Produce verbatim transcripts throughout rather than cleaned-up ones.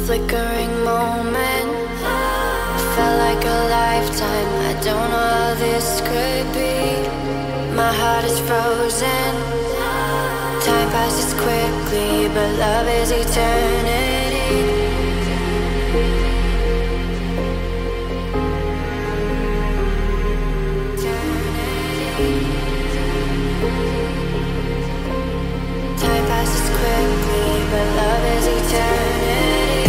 flickering moment. It felt like a lifetime. I don't know how this could be. My heart is frozen. Time passes quickly, but love is eternity. Time passes quickly, but love is eternity.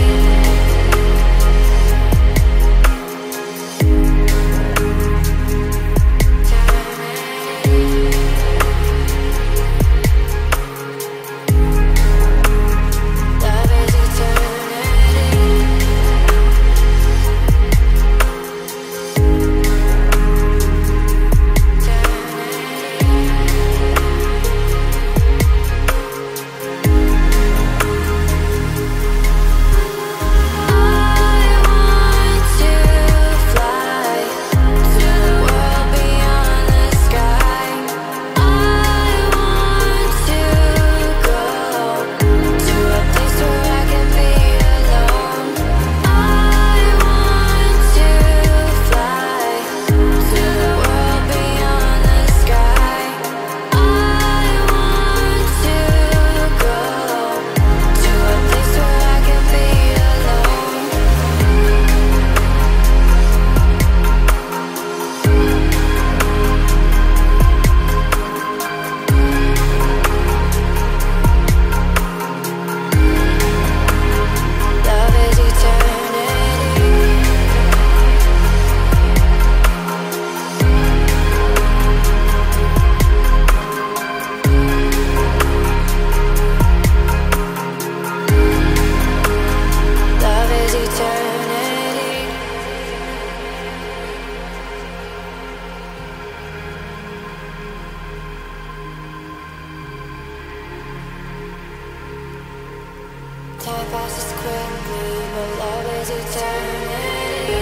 Time passes quickly, but love is eternity.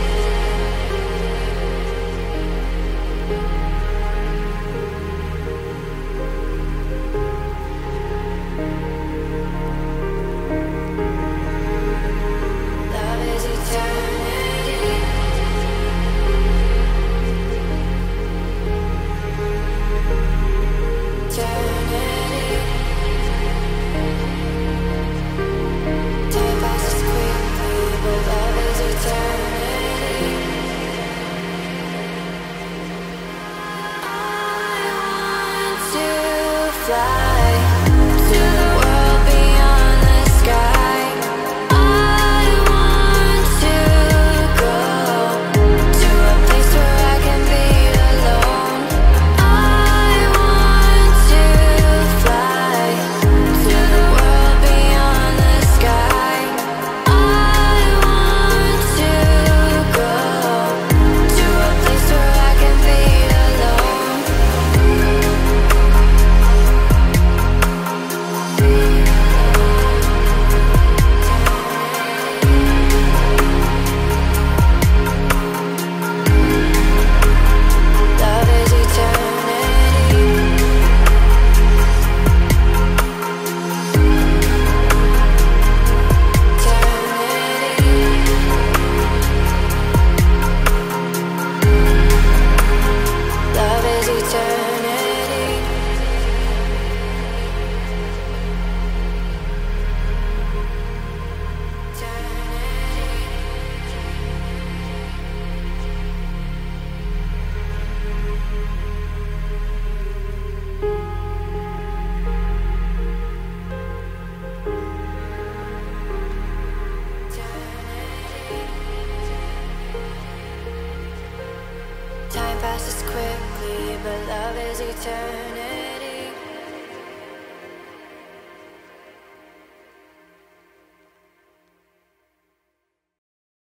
Love is eternity. Eternity. Time passes quickly, but love is eternity. I want to fly to the world beyond the sky. I want to go to a place where I can be alone. I want to fly to the world beyond the sky. I want to go to a place where I can be alone. Love is eternity. Love is eternity. Time passes quickly, but love is eternity.